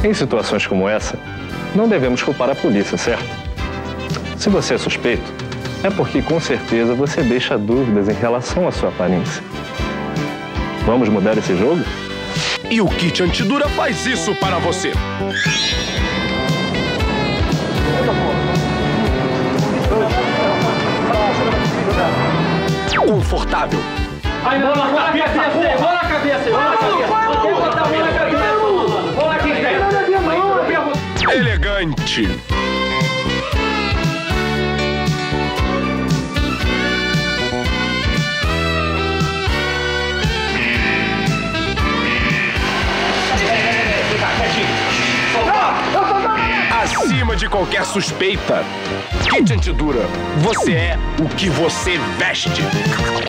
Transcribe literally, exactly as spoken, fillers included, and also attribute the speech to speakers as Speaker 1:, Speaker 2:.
Speaker 1: Em situações como essa, não devemos culpar a polícia, certo? Se você é suspeito, é porque com certeza você deixa dúvidas em relação à sua aparência. Vamos mudar esse jogo?
Speaker 2: E o kit Antidura faz isso para você. Confortável.
Speaker 3: Aí, bola na cabeça, bola na cabeça, bola na cabeça. Vou botar a bola na cabeça, mano. Bola aqui, velho.
Speaker 2: Elegante. Acima de qualquer suspeita. Kit Antidura, você é o que você veste.